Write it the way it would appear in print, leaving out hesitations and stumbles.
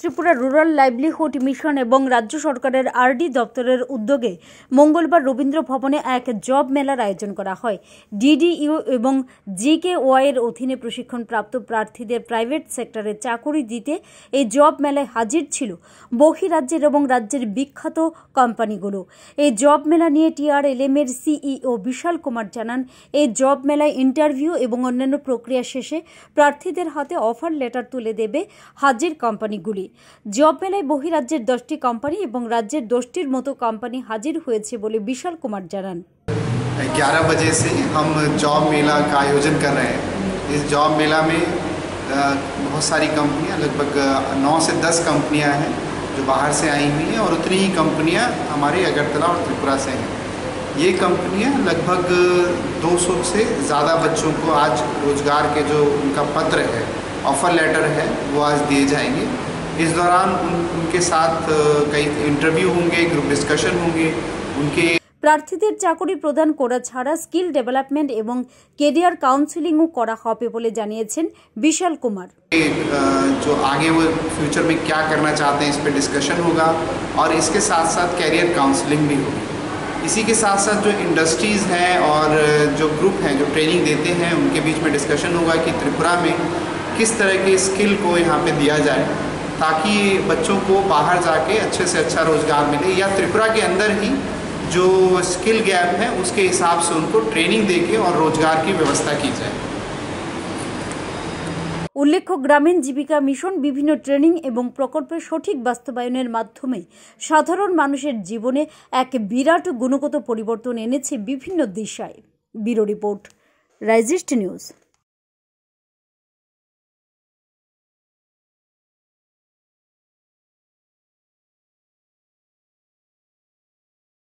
Tripura rural livelihood mission एवं राज्य सरकारेर आरडी दफ्तरेर उद्योगे मंगलवार रवींद्र भवने एक जब मेलार आयोजन करा हय। डीडीइउ एवं जीकेओआई एर अधीने प्रशिक्षण प्राप्त प्रार्थीदेर प्राइवेट सेक्टरे चाकरी दिते এই जब मेलाय हाजिर छिलो बहिराज्येर एवं राज्येर विख्यात कोम्पानिगुलो। এই जब मेला निये टीआरएलएम एर सीईओ विशाल कुमार जानान এই जब मेलाय इंटारভিউ एवं अन्यान्य प्रक्रिया शेषे प्रार्थीदेर हाते अफार लेटार तुले देबे हाजिर कोम्पानिगुली। जब मेलाय बहिराज्येर 10टी कोम्पानी एवं राज्येर 10টির मतो कोम्पानी हाजिर हुएছে बोले विशाल कुमार जानान। 11 बजे से हम जॉब मेला का आयोजन कर रहे हैं। इस जॉब मेला में बहुत सारी कंपनियां, लगभग 9 से 10 कंपनियां हैं जो बाहर से आई हुई हैं और उतनी ही कंपनियां हमारे अगरतला और त्रिपुरा से हैं। ये कंपनियां लगभग 200 से ज़्यादा बच्चों को आज रोज़गार के जो उनका पत्र है, ऑफ़र लेटर है, वो आज दिए जाएंगे। इस दौरान उनके साथ कई इंटरव्यू होंगे, ग्रुप डिस्कशन होंगे। उनके प्रार्थीদের চাকরি প্রদান করা ছাড়া স্কিল ডেভেলপমেন্ট এবং কেরিয়ার কাউন্সেলিংও করা হবে বলে জানিয়েছেন বিশাল কুমার। जो आगे वो फ्यूचर में क्या करना चाहते हैं इस पर डिस्कशन होगा और इसके साथ साथ कैरियर काउंसलिंग भी होगी। इसी के साथ साथ जो इंडस्ट्रीज़ हैं और जो ग्रुप हैं जो ट्रेनिंग देते हैं उनके बीच में डिस्कशन होगा कि त्रिपुरा में किस तरह के स्किल को यहाँ पे दिया जाए ताकि बच्चों को बाहर जाके अच्छे से अच्छा रोज़गार मिले, या त्रिपुरा के अंदर ही जो स्किल गैप है उसके हिसाब से उनको ट्रेनिंग देके और रोज़गार की व्यवस्था की जाए। उल्लेख्य ग्रामीण जीविका मिशन विभिन्न ट्रेनिंग एवं प्रकल्पेर सठिक बास्तबायनेर माध्यमे साधारण मानुषेर जीवने एक बिराट गुणगत परिवर्तन एनेছে বিভিন্ন दिशाय। ब्यूरो रिपोर्ट, राइजिस्ट न्यूज।